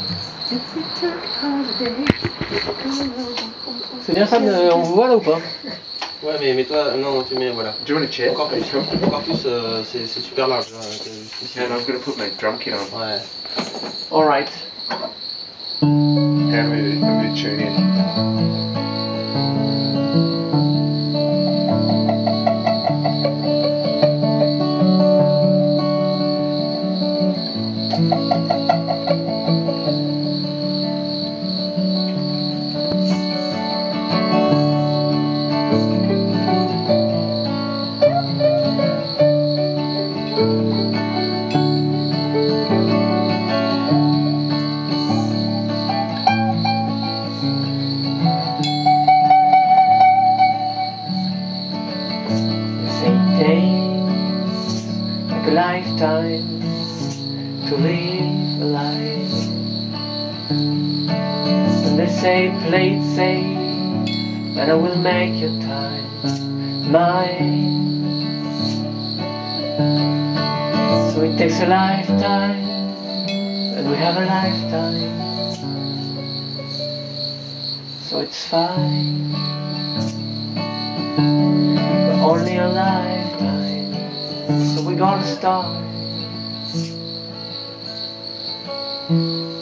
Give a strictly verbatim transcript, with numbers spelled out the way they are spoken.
C'est bien ça, de... on vous voit là ou pas? Ouais, mais mets-toi, non, tu mets, voilà. Do you want a chair? Encore plus, encore plus, euh, c'est super large. Là, yeah, and I'm going to put my drum kit on. Ouais. Alright. Yeah, I'm going to tune in. Lifetime to live a life, and they say play it safe, and I will make your time mine. So it takes a lifetime, and we have a lifetime, so it's fine, but only a lifetime. So we're gonna start.